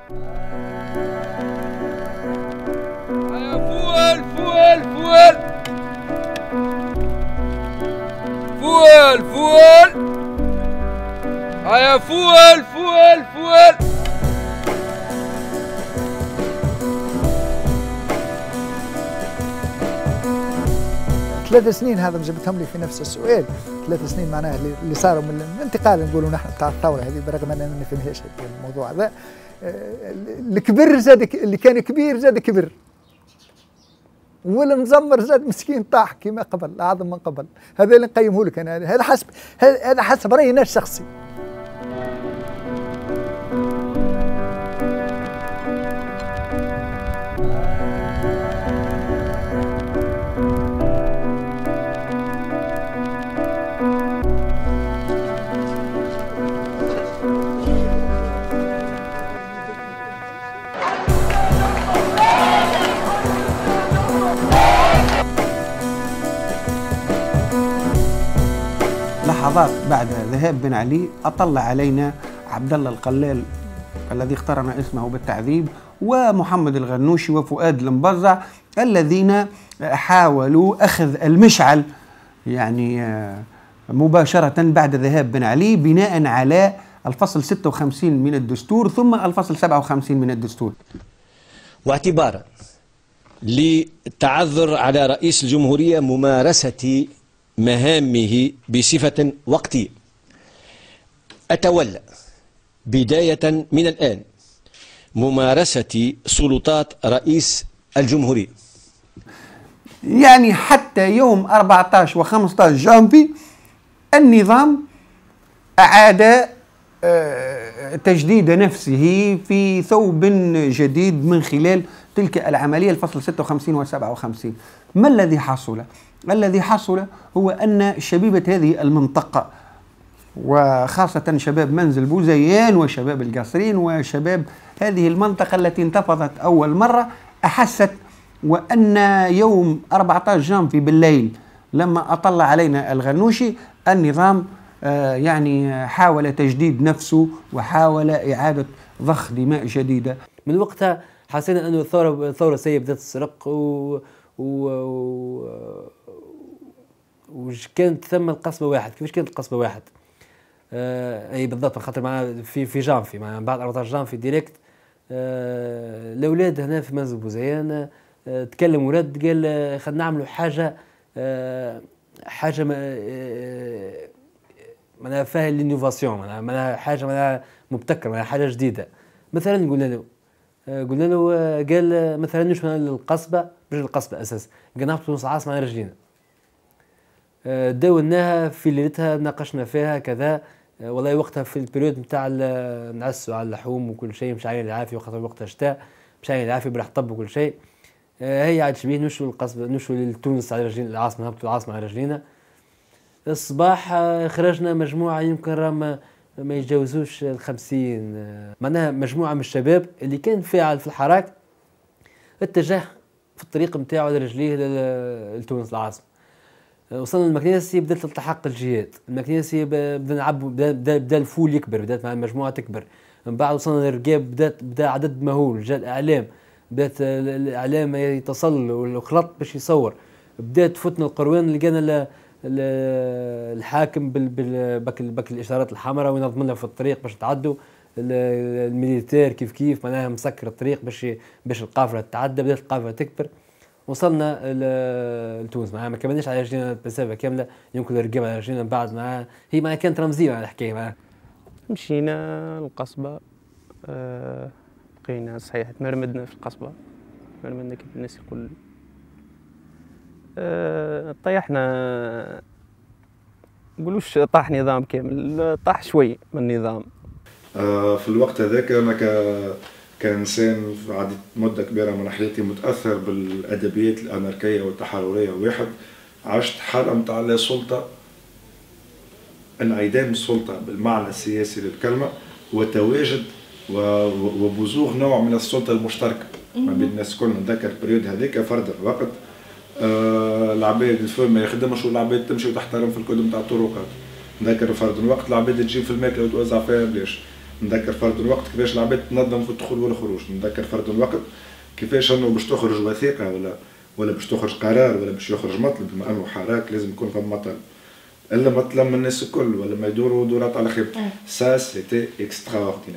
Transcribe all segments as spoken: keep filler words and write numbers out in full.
فول فول فول فول فول هيا فول فول فول. ثلاث سنين هذا جبتهم لي في نفس السؤال، ثلاث سنين معناها اللي صاروا من الانتقال نقولوا نحن بتاع الثوره هذه، برغم اننا ما نفهمهاش الموضوع هذا. الكبر زاد، اللي كان كبير زاد كبر، والمزمر زاد مسكين طاح كما قبل، اعظم من قبل. هذا اللي نقيمه لك انا، هذا حسب هذا حسب رايي انا الشخصي. لحظات بعد ذهاب بن علي أطل علينا عبد الله القلال الذي اقترن اسمه بالتعذيب، ومحمد الغنوشي وفؤاد المبزع، الذين حاولوا أخذ المشعل يعني مباشرة بعد ذهاب بن علي بناء على الفصل ستة وخمسين من الدستور ثم الفصل سبعة وخمسين من الدستور. واعتبارا للتعذر على رئيس الجمهورية ممارسة مهامه بصفة وقتية، أتولى بداية من الآن ممارسة سلطات رئيس الجمهورية. يعني حتى يوم أربعة عشر وخمسة عشر جانفي النظام أعاد تجديد نفسه في ثوب جديد من خلال تلك العملية الفصل ستة وخمسين و سبعة وخمسين. ما الذي حصل؟ الذي حصل هو أن شبيبة هذه المنطقة وخاصة شباب منزل بوزيان وشباب القصرين وشباب هذه المنطقة التي انتفضت أول مرة أحست وأن يوم أربعة عشر جانفي بالليل لما أطل علينا الغنوشي النظام آه يعني حاول تجديد نفسه وحاول إعادة ضخ دماء جديدة. من وقتها حسينا أنه الثورة الثورة سيئة بدأت تسرق و و وكانت ثم القصبة واحد. كيفاش كانت القصبة واحد؟ آه أي بالضبط، خاطر معنا في في جانفي مع بعد أربعة عشر جانفي ديريكت آه الأولاد هنا في منزل بوزيان آه تكلم ولاد قال خلينا نعملوا حاجة آه حاجة آه معناها فيها الانوفاسيون، معناها حاجة معناها مبتكرة، معناها حاجة جديدة. مثلا قلنا له قلنا له قال مثلا نمشي للقصبة، مش القصبة أساس، قال نهبطوا نص عاصمة على رجلينا. داولناها في ليلتها، ناقشنا فيها كذا. والله وقتها في البريود نتاع نعسوا على اللحوم وكل شيء، مش عين العافية وخاطر وقتها شتاء، مش عين العافية براح طب وكل شيء. هي عاد شبيه نمشوا للقصبة، نمشوا لتونس على رجلينا، العاصمة نهبطوا العاصمة على رجلينا. الصباح خرجنا مجموعة يمكن راهم ما يتجاوزوش الخمسين، معناها مجموعة من الشباب اللي كان فاعل في الحراك اتجه في الطريق نتاعو على رجليه لتونس العاصمة. وصلنا للمكنيسي، بدات تلتحق الجهات، المكنيسي بدا نعبوا، بدا, بدا, بدا الفول يكبر، بدات مع المجموعة تكبر. من بعد وصلنا للرقاب، بدات بدا عدد مهول، جاء الإعلام، بدات الإعلام يتصل والخلط باش يصور، بدات تفوتنا القروان، لقينا الحاكم بالبك بك الاشارات الحمراء وينظم لنا في الطريق باش تعدوا، الميليتير كيف كيف معناها مسكر الطريق باش باش القافله تتعدى، بدات القافله تكبر. وصلنا لتونس معاها، ما كملناش على رجلينا مسافه كامله، يمكن الرقاب على رجلينا. من بعد معاها هي معاها كانت رمزيه على الحكايه معاها. مشينا القصبه، أه بقينا صحيح تمرمدنا في القصبه، تمرمدنا كيف الناس يقول. أه طيحنا، نقولوش طاح نظام كامل، طاح شوي من النظام. أه في الوقت هذاك انا كانسان عديت مده كبيره من حياتي متاثر بالادبيات الاناركيه والتحرريه، واحد عشت حاله نتاع لا سلطه، انعدام السلطه بالمعنى السياسي للكلمه، وتواجد وبزوغ نوع من السلطه المشتركه ما بين الناس الكل. نتذكر البريود هذاك فرد الوقت آه العباد الفم ما يخدمش والعباد تمشي وتحترم في الكتب نتاع الطرقات. نذكر فرد الوقت العباد تجيب في الماكله وتوزع فيها بلاش. نذكر فرد الوقت كيفاش العباد تنظم في الدخول والخروج، نذكر فرد الوقت كيفاش انه باش تخرج وثيقه ولا ولا باش تخرج قرار ولا باش يخرج مطلب، بما انه حراك لازم يكون فما مطلب الا مطلب من الناس الكل ولا ما يدوروا دورات على خير. سا سيتي اكسترا اوردينير.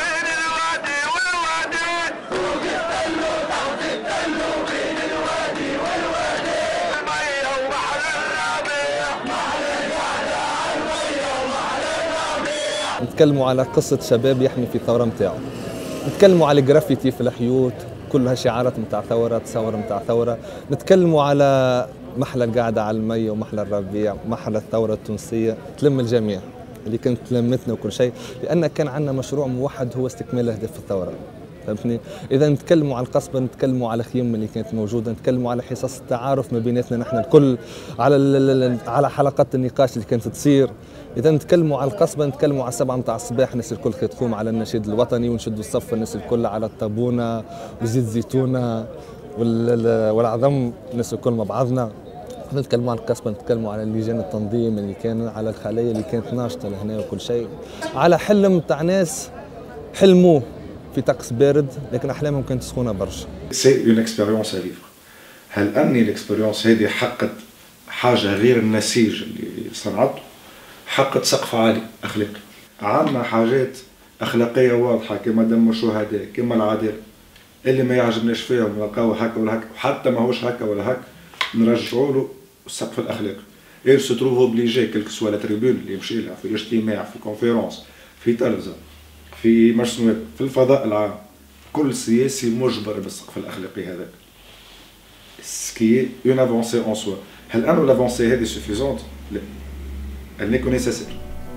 نتكلموا على قصة شباب يحمي في الثورة متاعه، نتكلموا على الجرافيتي في الحيوت كلها شعارات متاع ثورة، تصور متاع ثورة، نتكلموا على محلى القعدة على المي ومحلى الربيع، محلى الثورة التونسية، تلم الجميع اللي كانت لمتنا وكل شيء، لأن كان عندنا مشروع موحد هو استكمال أهداف الثورة. فهمتني؟ إذا نتكلموا على القصبة، نتكلموا على خيم اللي كانت موجودة، نتكلموا على حصص التعارف ما بيناتنا نحن الكل، على على حلقات النقاش اللي كانت تصير. إذا نتكلموا على القصبة، نتكلموا على السبعة متاع الصباح الناس الكل كي تقوم على النشيد الوطني ونشدوا الصف الناس الكل على الطابونة وزيت زيتونة والعظم الناس الكل مع بعضنا. نتكلموا عن القصبة، نتكلموا على لجان التنظيم اللي كان، على الخلايا اللي كانت ناشطة لهنا وكل شيء، على حلم تاع ناس حلموه في طقس بارد لكن احلامهم كانت سخونه برشا. سي اون اكسبيريونس ا فيفر. هل اني الاكسبيريونس هذه حقت حاجه غير النسيج اللي صنعته؟ حقت سقف عالي اخلاقي. عندنا حاجات اخلاقيه واضحه كما دم الشهداء، كما العداله. اللي ما يعجبناش فيهم نلقاو هكا ولا هكا، وحتى ماهوش هكا ولا هكا نرجعوا له السقف الاخلاقي. إيه سو تروف اوبليجي كيلك سوا لا تريبون اللي يمشي لها في الاجتماع، في كونفيرونس، في تلفزه، في مرسومات، في الفضاء العام، كل سياسي مجبر بالسقف الاخلاقي هذاك. سكي اون افونسي اون سوا. هل انه لافونسي هذه سوفيزونت؟ لا. elle n'est que nécessaire.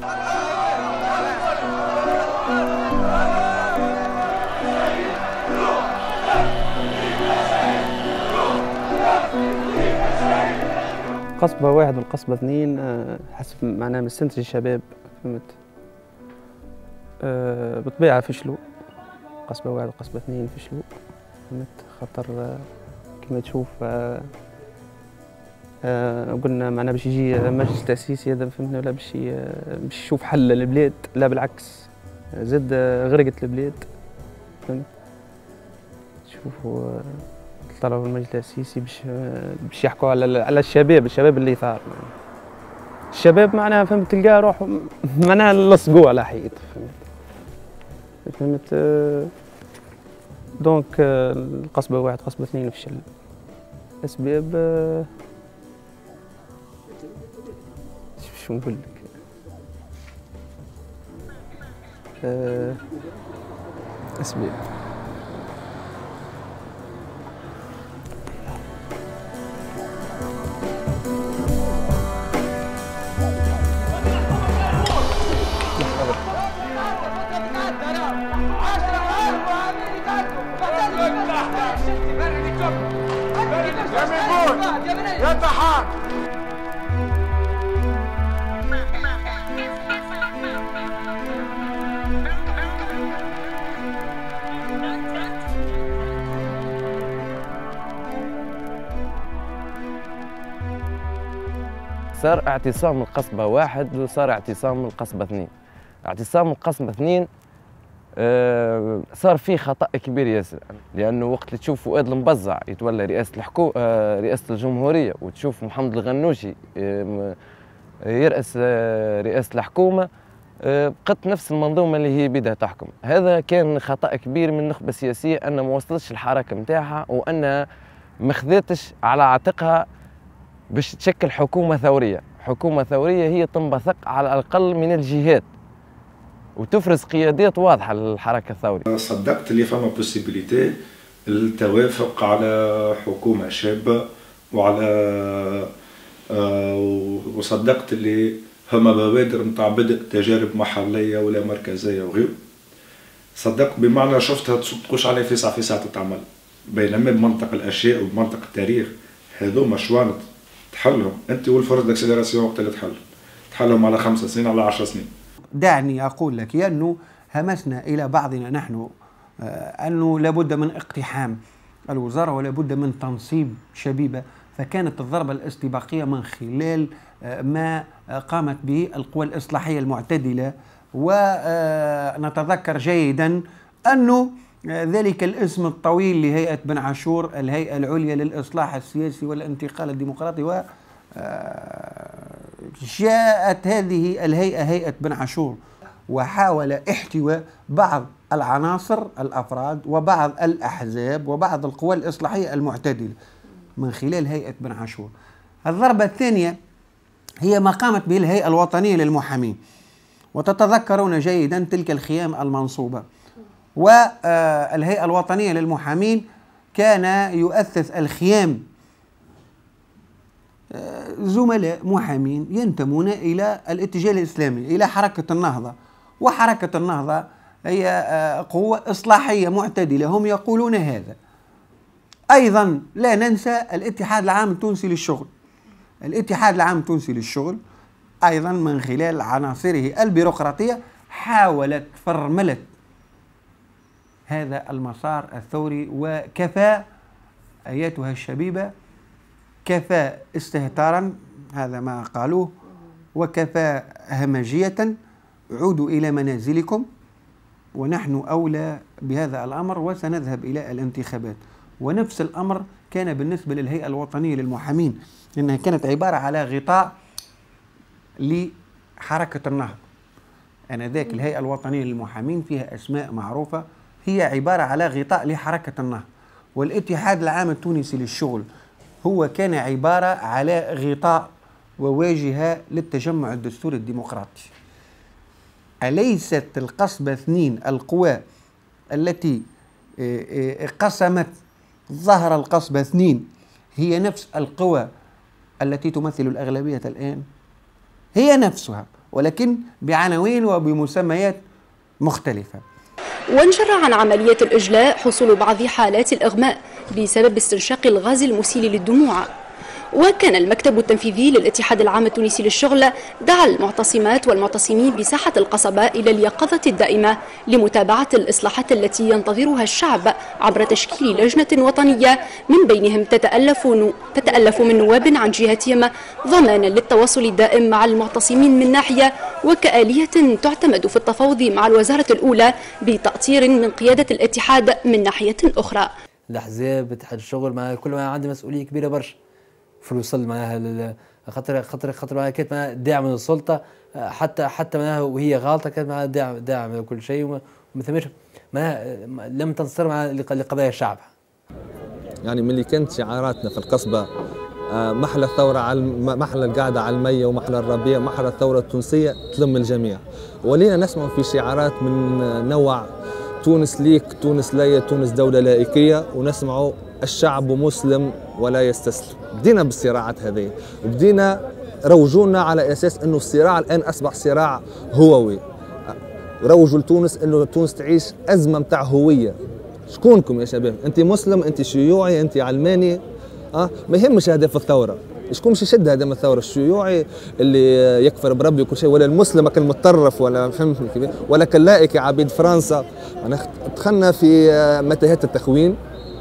قصبة واحد والقصبة اثنين حسب معناها مستنتج الشباب، فهمت؟ أه بالطبيعة فشلوا. قصبة واحد وقصبة اثنين فشلوا، فهمت؟ خاطر كما تشوف أه أه قلنا معناها باش يجي مجلس تأسيسي هذا، فهمتني؟ ولا باش باش يشوف حل للبلاد، لا بالعكس زاد غرقت البلاد، فهمت؟ شوفوا طلعوا المجلس التأسيسي باش باش يحكوا على على الشباب، الشباب اللي ثار. الشباب معناها فهمت تلقاه روح معناها لصقوه على حيط، فهمت؟ فهمت؟ دونك القصبة واحد قصبة اثنين فشل. أسباب شو نقول لك؟ أسباب صار اعتصام القصبة واحد وصار اعتصام القصبة اثنين. اعتصام القصبة اثنين آه صار فيه خطأ كبير ياسر، لأنه وقت اللي تشوف فؤاد المبزع يتولى رئاسة الحكومة آه رئاسة الجمهورية، وتشوف محمد الغنوشي آه يرأس آه رئاسة الحكومة، آه بقت نفس المنظومة اللي هي بدها تحكم. هذا كان خطأ كبير من النخبة السياسية، أنها ما وصلتش الحركة نتاعها، وأنها ما خذتش على عاتقها باش تشكل حكومة ثورية. حكومة ثورية هي تنبثق على الأقل من الجهات وتفرز قيادات واضحة للحركة الثورية. صدقت اللي فما بوسيبيليتي التوافق على حكومة شابة، وعلى آه وصدقت اللي هما بوادر نتاع بدء تجارب محلية ولا مركزية وغيره. صدقت بمعنى شفتها تقوش عليه في ساعة في ساعة تتعمل، بينما بمنطق الأشياء وبمنطق التاريخ هذوما شوانت تحلهم انت والفرد اكسلراسيون وقت اللي تحلهم تحلهم على خمس سنين على عشر سنين. دعني اقول لك انه همسنا الى بعضنا نحن انه لابد من اقتحام الوزاره ولا بد من تنصيب شبيبه، فكانت الضربه الاستباقيه من خلال ما قامت به القوى الاصلاحيه المعتدله ونتذكر جيدا أنه ذلك الاسم الطويل لهيئة بن عاشور، الهيئة العليا للإصلاح السياسي والانتقال الديمقراطي، و جاءت هذه الهيئة هيئة بن عاشور وحاول احتواء بعض العناصر الأفراد وبعض الأحزاب وبعض القوى الإصلاحية المعتدلة من خلال هيئة بن عاشور. الضربة الثانية هي ما قامت به الهيئة الوطنية للمحامين، وتتذكرون جيدا تلك الخيام المنصوبة. والهيئة الوطنية للمحامين كان يؤسس الخيام زملاء محامين ينتمون إلى الاتجاه الإسلامي، إلى حركة النهضة، وحركة النهضة هي قوة إصلاحية معتدلة، هم يقولون هذا. أيضا لا ننسى الاتحاد العام التونسي للشغل. الاتحاد العام التونسي للشغل أيضا من خلال عناصره البيروقراطية حاولت فرملة هذا المسار الثوري، وكفى أيتها الشبيبة، كفى استهتارا، هذا ما قالوه، وكفى همجية، عودوا إلى منازلكم ونحن أولى بهذا الأمر وسنذهب إلى الانتخابات. ونفس الأمر كان بالنسبة للهيئة الوطنية للمحامين، لأنها كانت عبارة على غطاء لحركة النهضة. آنذاك الهيئة الوطنية للمحامين فيها أسماء معروفة، هي عبارة على غطاء لحركة النهضة. والاتحاد العام التونسي للشغل هو كان عبارة على غطاء وواجهة للتجمع الدستوري الديمقراطي. أليست القصبة اثنين القوى التي قسمت ظهر القصبة اثنين هي نفس القوى التي تمثل الأغلبية الآن؟ هي نفسها، ولكن بعناوين وبمسميات مختلفة. وانجر عن عملية الإجلاء حصول بعض حالات الإغماء بسبب استنشاق الغاز المسيل للدموع. وكان المكتب التنفيذي للاتحاد العام التونسي للشغل دعا المعتصمات والمعتصمين بساحة القصبة إلى اليقظة الدائمة لمتابعة الإصلاحات التي ينتظرها الشعب عبر تشكيل لجنة وطنية من بينهم تتألف, تتألف من نواب عن جهتهم، ضمانا للتواصل الدائم مع المعتصمين من ناحية، وكآلية تعتمد في التفاوض مع الوزارة الأولى بتأطير من قيادة الاتحاد من ناحية أخرى. الأحزاب، اتحاد الشغل، مع كل ما عنده مسؤولية كبيرة برشا في الوصول معناها خاطر خاطر خاطر معناها كانت معناها داعم من السلطه، حتى حتى معناها وهي غالطه كانت معناها داعم داعم كل شيء، وما ثماش معناها لم تنتصر مع لقضايا الشعب. يعني من اللي كانت شعاراتنا في القصبه محلى الثوره على محلى القعده على الميه ومحلى الربيع، محلى الثوره التونسيه تلم الجميع، ولينا نسمع في شعارات من نوع تونس ليك، تونس ليا، تونس دوله لائكيه، ونسمعوا الشعب مسلم ولا يستسلم. بدينا بالصراعات هذه، وبدينا روجونا على اساس انه الصراع الان اصبح صراع هووي. روجوا لتونس انه تونس تعيش ازمه متاع هويه. شكونكم يا شباب؟ انت مسلم، انت شيوعي، انت علماني، اه ما يهمش هدف الثوره. شكون باش يشد هدف الثوره؟ الشيوعي اللي يكفر بربي وكل شيء، ولا المسلم المتطرف، ولا فهمتني كيف؟ ولا كاللائكي عبيد فرنسا. انا دخلنا في متاهات التخوين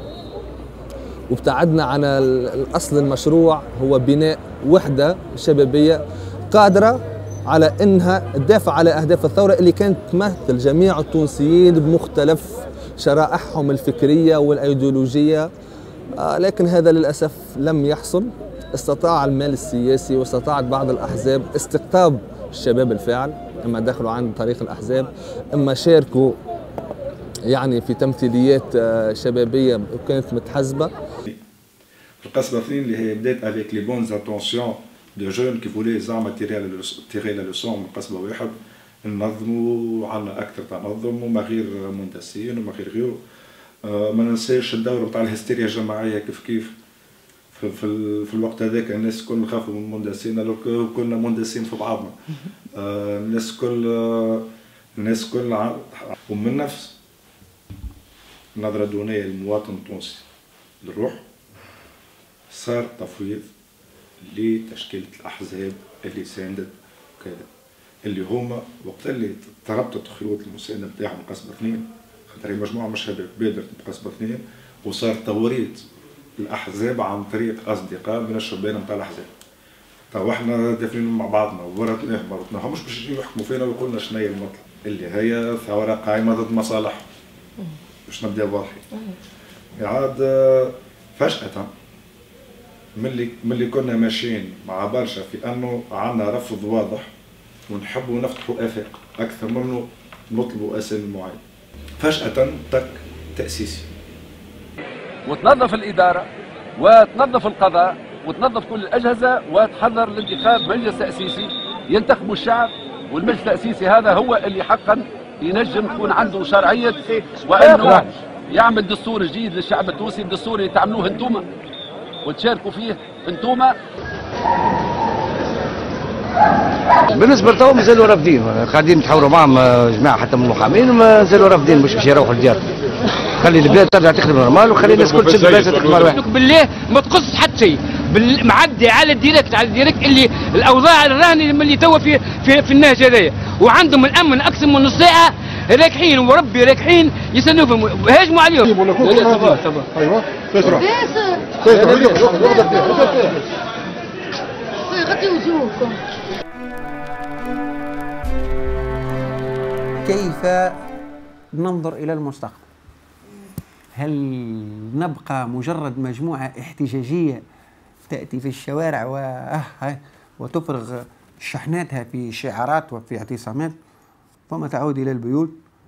وابتعدنا عن الأصل المشروع، هو بناء وحدة شبابية قادرة على أنها تدافع على أهداف الثورة اللي كانت تمثل جميع التونسيين بمختلف شرائحهم الفكرية والأيديولوجية. آه لكن هذا للأسف لم يحصل. استطاع المال السياسي واستطاعت بعض الأحزاب استقطاب الشباب الفاعل، إما دخلوا عن طريق الأحزاب، إما شاركوا يعني في تمثيليات شبابية وكانت متحزبة. القصبة اثنين اللي هي بدات افيك لي بونز انتونسيون دو جون كي فولي زعما تيري لا لوسون من قصبة واحد، ننظموا عندنا أكثر تنظم وما غير مندسين وما غير غيره. آه ما ننساش الدور نتاع الهستيريا الجماعية كيف كيف في, في, في الوقت هذاك الناس الكل خافوا من المندسين، لو كنا مندسين في بعضنا. آه الناس كل آه الناس كل ومن نفس نظرة دونية للمواطن التونسي للروح صار تفويض لتشكيلة الأحزاب اللي ساندت وكذا، اللي هما وقت اللي تربطت خيوط المساندة بتاعهم قصبة اثنين، خاطر هي مجموعة من الشباب بادرت بقصبة اثنين، وصار توريط الأحزاب عن طريق أصدقاء من الشبان نتاع الأحزاب. تو احنا دافنين مع بعضنا وورطناه مرضناهم مش باش يجيو يحكموا فينا ويقولوا لنا شنو هي المطلب اللي هي ثوره قائمه ضد مصالح باش نبدا واضحين. عاد فجأة ملي ملي كنا ماشيين مع برشا في انه عندنا رفض واضح ونحبوا نفتحوا افاق اكثر منه نطلبوا اسامي معين. فجأة تك تأسيسي. وتنظف الإدارة وتنظف القضاء وتنظف كل الأجهزة وتحضر لانتخاب مجلس تأسيسي ينتخبوا الشعب، والمجلس التأسيسي هذا هو اللي حقا ينجم يكون عنده شرعية وأنه يعمل دستور جديد للشعب التونسي، الدستور اللي تعملوه انتوما وتشاركوا فيه انتوما. بالنسبه لتو مازالوا رافضين، قاعدين نتحاوروا معهم جماعه حتى من المحامين مازالوا رافضين، مش باش يروحوا للديار. خلي البلاد ترجع تخدم نورمال وخلي الناس كل تشد بلاصه تخدم واحد. بالله ما تقصش حتى شيء، معدي على الديريكت على الديريكت اللي الاوضاع الراهنه اللي توا في في, في النهج هذايا، وعندهم الامن اكثر من نص ساعه راكحين وربي راكحين يستنوهم هاجموا عليهم. ايوه تسرع غطي وجوهكم. كيف ننظر إلى المستقبل؟ هل نبقى مجرد مجموعة احتجاجية تأتي في الشوارع و... وتفرغ شحناتها في شعارات وفي اعتصامات ثم تعود إلى البيوت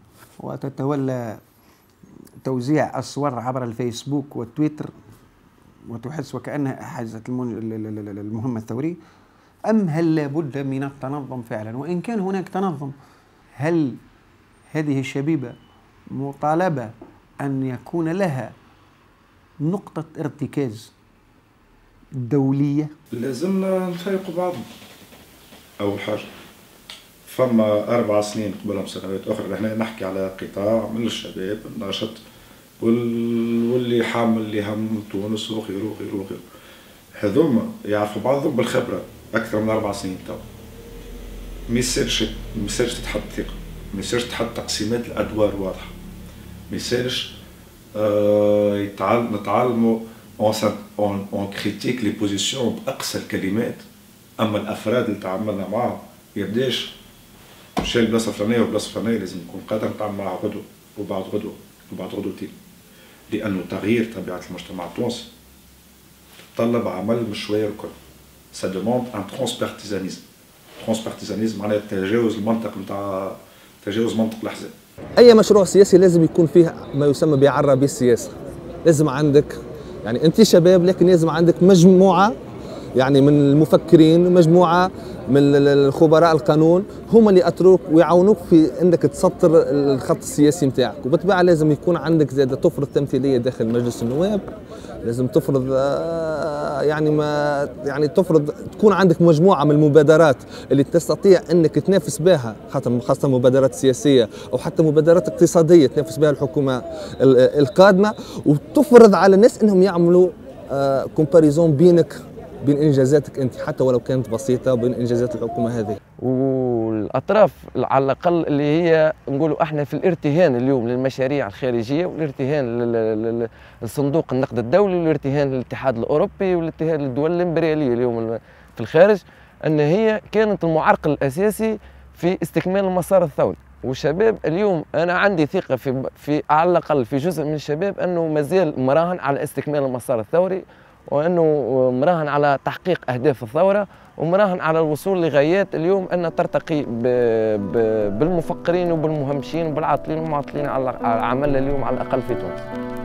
وتتولى توزيع الصور عبر الفيسبوك والتويتر وتحس وكأنها حازت المهمة الثورية؟ أم هل لابد من التنظم فعلا؟ وإن كان هناك تنظم، هل هذه الشبيبة مطالبة أن يكون لها نقطة ارتكاز دولية؟ لازمنا نفيقوا بعضنا. أول حاجة فما أربع سنين قبلهم سنوات أخرى احنا نحكي على قطاع من الشباب الناشط واللي حامل لهم تونس وغيره وغيره وغيره. هذوما يعرفوا بعضهم بالخبرة أكثر من أربع سنين توا. ما يصيرش ما يصيرش تتحط ثقة، ما يصيرش تحط تقسيمات الأدوار واضحة، ما يصيرش آه يتعلم نتعلموا اون اون كريتيك لي بوزيسيون بأقصى الكلمات، أما الأفراد اللي تعاملنا معاهم يبداش مشى البلاصة الفلانية والبلاصة الفلانية لازم نكون قادر نتعامل معها غدوة وبعد غدوة وبعد غدوتين، لأنه تغيير طبيعة المجتمع التونسي تتطلب عمل مش شوية الكل. سا دوموند ان ترونسبارتيزانيزم. ترونسبارتيزانيزم معناها تجاوز المنطق نتاع تجاوز منطق الأحزاب. أي مشروع سياسي لازم يكون فيه ما يسمى بعربي السياسة. لازم عندك يعني أنت شباب لكن لازم عندك مجموعة يعني من المفكرين، مجموعة من الخبراء القانون هم اللي يأطروك ويعاونوك في انك تسطر الخط السياسي نتاعك، وبالطبيعه لازم يكون عندك زياده تفرض تمثيليه داخل مجلس النواب، لازم تفرض يعني ما يعني تفرض تكون عندك مجموعه من المبادرات اللي تستطيع انك تنافس بها، خاصه مبادرات سياسيه او حتى مبادرات اقتصاديه تنافس بها الحكومه القادمه، وتفرض على الناس انهم يعملوا كومباريزون بينك بين انجازاتك انت حتى ولو كانت بسيطه وبين انجازات الحكومه هذه. والاطراف على الاقل اللي هي نقولوا احنا في الارتهان اليوم للمشاريع الخارجيه والارتهان لصندوق النقد الدولي والارتهان للاتحاد الاوروبي والارتهان للدول الامبرياليه اليوم في الخارج، ان هي كانت المعرقل الاساسي في استكمال المسار الثوري. والشباب اليوم انا عندي ثقه في في على الاقل في جزء من الشباب انه مازال مراهن على استكمال المسار الثوري، وانه مراهن على تحقيق اهداف الثوره، ومراهن على الوصول لغايات اليوم ان ترتقي بالمفكرين وبالمهمشين وبالعاطلين والمعطلين على عملنا اليوم على الاقل في تونس.